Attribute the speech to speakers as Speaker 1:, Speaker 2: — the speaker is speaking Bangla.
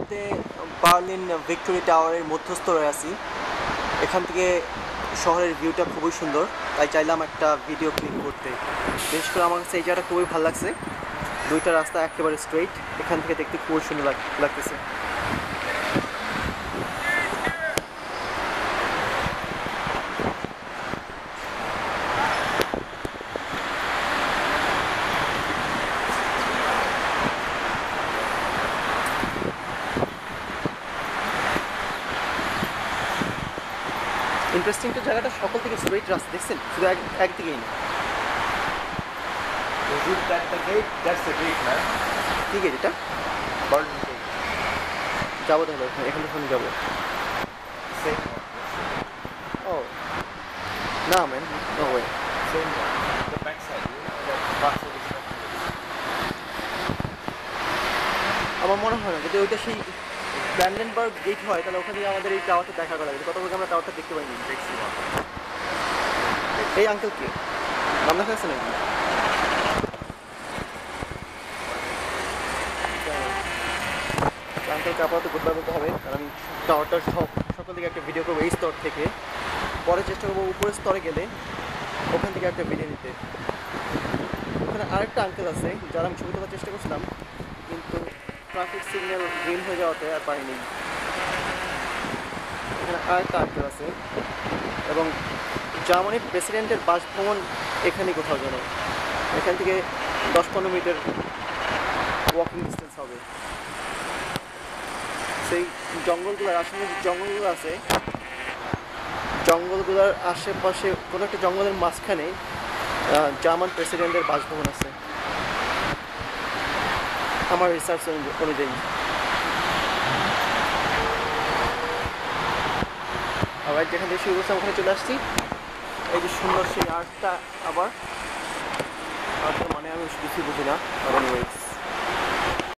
Speaker 1: মুহূর্তে বার্লিন ভিক্টোরি টাওয়ারের মধ্যস্থলে আছি। এখান থেকে শহরের ভিউটা খুবই সুন্দর, তাই চাইলাম একটা ভিডিও ক্লিপ করতে। বিশেষ করে আমার কাছে এই জায়গাটা খুবই ভালো লাগছে। দুইটা রাস্তা একেবারে স্ট্রেইট, এখান থেকে দেখতে খুবই সুন্দর লাগতেছে। ইন্টারেস্টিং তো জায়গাটা, সকল থেকে স্ট্রেইট রাস্তা দেখছেন, শুধু একদিকেই না। কি গেট এটা? যাবো তাহলে এখান থেকে যাবো। ও না ম্যান, নো ওয়ে। আমার মনে হয় না যদি ওইটা সেই ব্র্যান্ডেনবার্গ গেট হয়, তাহলে ওখানে আমাদের এই টাওয়ারটা দেখা করা যাবে। কতক্ষণ আমরা টাওয়ারটা দেখতে পাইনি। এই আঙ্কেল কি রান্না খাচ্ছে নাকি? আঙ্কেলকে আপাতত গুড বাই বলতে হবে, কারণ আমি টাওয়ারটার সকল দিকে একটা ভিডিও করবো এই স্তর থেকে। পরে চেষ্টা করবো উপরের স্তরে গেলে ওখান থেকে একটা ভিডিও নিতে। ওখানে আরেকটা আঙ্কেল আছে যারা আমি ছবি তোলার চেষ্টা করছিলাম, কিন্তু ট্রাফিক সিগন্যাল গ্রিন হয়ে যাওয়াতে আর পারিনি। এখানে আরেকটা আঙ্কেল আছে, এবং জার্মানির প্রেসিডেন্টের বাসভবন এখানেই কোথাও যেন। এখান থেকে 10-15 মিনিটের ওয়াকিং ডিস্টেন্স হবে। সেই জঙ্গলগুলোর আশেপাশে জঙ্গলগুলো আছে, জঙ্গলগুলোর আশেপাশে কোনো একটা জঙ্গলের মাঝখানে জার্মান প্রেসিডেন্টের বাসভবন আছে আমার রিসার্চ অনুযায়ী। আবার যেখান থেকে শুরু করছিলাম ওখানে চলে আসছি। এই যে সুন্দর সেই আর্টটা, আবার আর্টটা মানে আমি কিছুই বুঝি না। আর এনিওয়েজ